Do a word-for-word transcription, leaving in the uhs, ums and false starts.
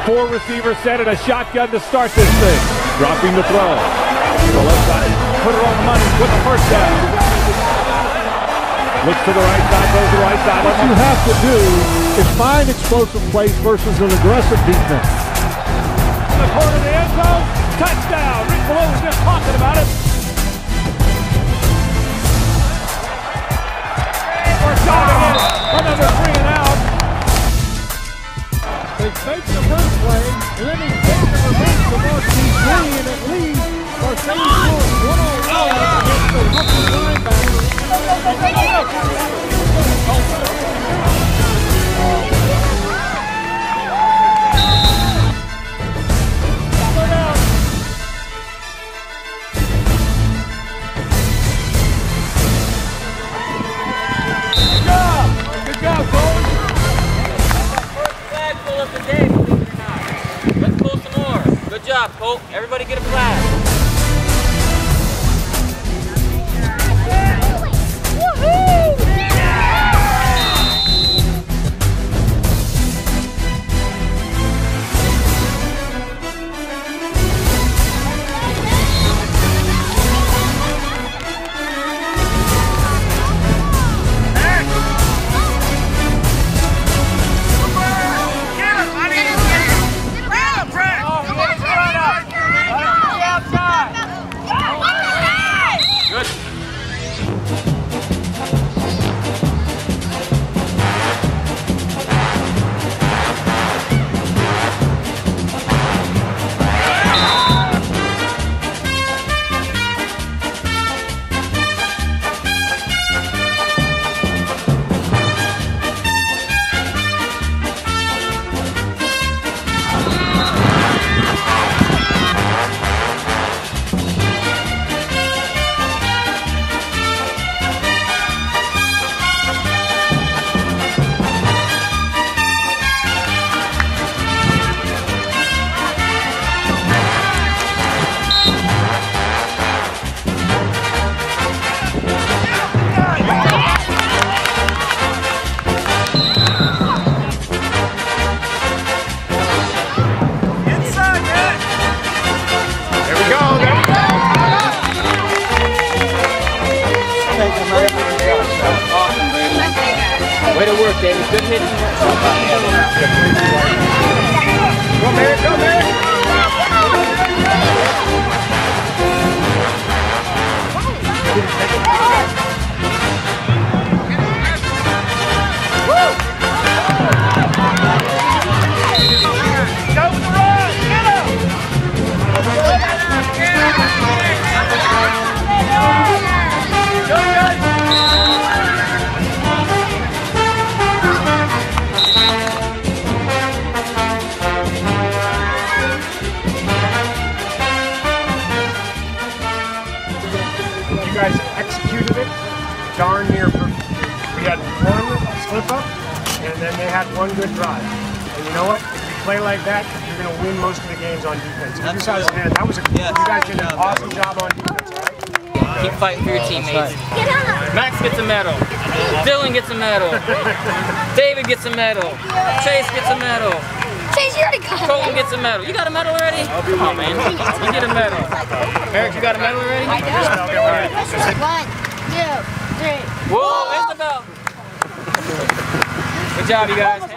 Four receivers set in a shotgun to start this thing. Dropping the throw. The left side. Put it on the money with the first down. Looks to the right side, goes to the right side. What you have to do is find explosive plays versus an aggressive defense. In the corner of the end zone. Touchdown. Rick Malone was just talking about it. We're shotting it. Another three and out. They fake the first play, and then he takes the reverse to Mark D. Green, and it leads Marcedes Lewis one on one against the rookie linebacker. Good job. Good job, Coach. Of the day, believe it or not. Let's pull some more. Good job, Colt. Everybody get a flag. Way to work, David. Good hitting. Go, Merrick. Go, Merrick. Go with the run. Get him. Go, guys. You guys executed it darn near perfect. We had one slip up, and then they had one good drive. And you know what? If you play like that, you're going to win most of the games on defense. You just understand that was a, you guys did an awesome job on defense, all right? Keep fighting for your teammates. Max gets a medal. Dylan gets a medal. David gets a medal. Chase gets a medal. Chase, you already got it. Colton gets a medal. You got a medal already? Come on, man. You get a medal. Eric, you got a medal already? I do. One, two, three. Whoa, there's the bell. Good job, you guys.